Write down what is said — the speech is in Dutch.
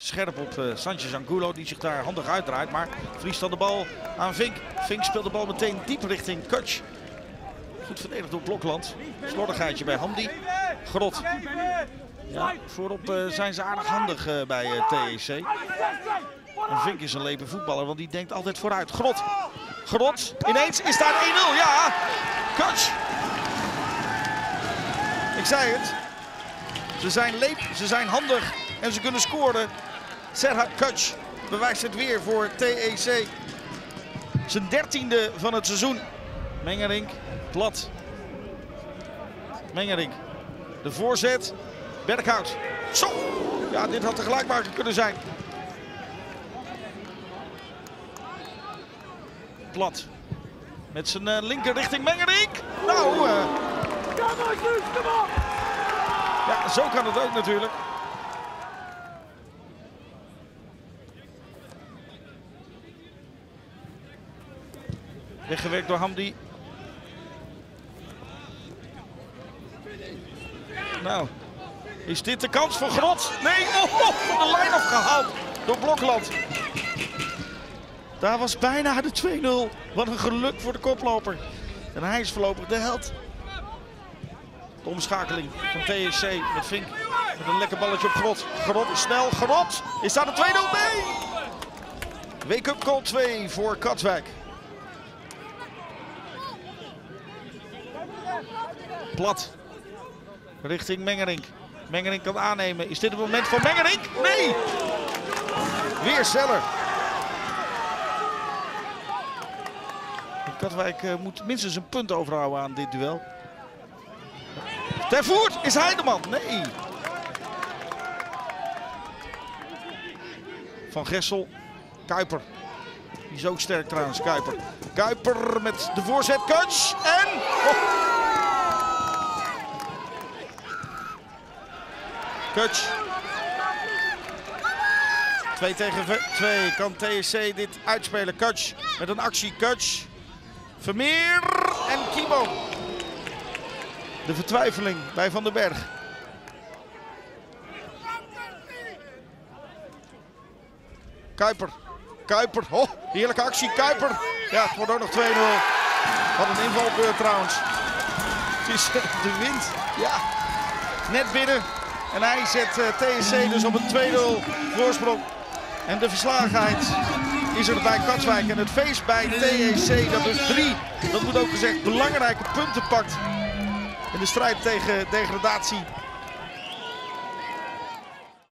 Scherp op Sanchez Angulo, die zich daar handig uitdraait, maar verliest dan de bal aan Vink. Vink speelt de bal meteen diep richting Kutsch. Goed verdedigd door Blokland. Slordigheidje bij Hamdi. Grot. Ja, voorop zijn ze aardig handig bij TEC. En Vink is een lepe voetballer, want die denkt altijd vooruit. Grot. Grot. Ineens is daar 1-0. Ja, Kutsch. Ik zei het. Ze zijn leep, ze zijn handig en ze kunnen scoren. Serhat Kutsch bewijst het weer voor TEC. Zijn 13e van het seizoen. Mengerink, plat. Mengerink, de voorzet. Berghout. Zo! Ja, dit had de gelijkmaker kunnen zijn. Plat. Met zijn linker richting Mengerink. Nou, ja, zo kan het ook natuurlijk. Weggewerkt door Hamdi. Nou, is dit de kans voor Grot? Nee, van de lijn afgehaald door Blokland. Daar was bijna de 2-0. Wat een geluk voor de koploper. En hij is voorlopig de held. De omschakeling van TEC met Vink. Met een lekker balletje op Grot. Grot is snel. Grot, is daar de 2-0? Nee! Wake-up call 2 voor Katwijk. Plat. Richting Mengerink. Mengerink kan aannemen. Is dit het moment van Mengerink? Nee! Weer Zeller. Katwijk moet minstens een punt overhouden aan dit duel. Ter Voert, is hij de man? Nee. Van Gessel. Kuiper. Die is ook sterk trouwens, Kuiper. Kuiper met de voorzet. Kutsch en... Oh. Kutsch. 2 tegen 2 kan TEC dit uitspelen. Kutsch met een actie. Kutsch. Vermeer en Kibo. De vertwijfeling bij Van den Berg. Kuiper. Kuiper. Oh, heerlijke actie. Kuiper. Ja, het wordt ook nog 2-0. Wat een invalbeurt trouwens. Het is de wind. Ja, net binnen. En hij zet TEC dus op een 2-0 voorsprong. En de verslagenheid is er bij Katwijk. En het feest bij TEC dat dus 3, dat moet ook gezegd, belangrijke punten pakt in de strijd tegen degradatie.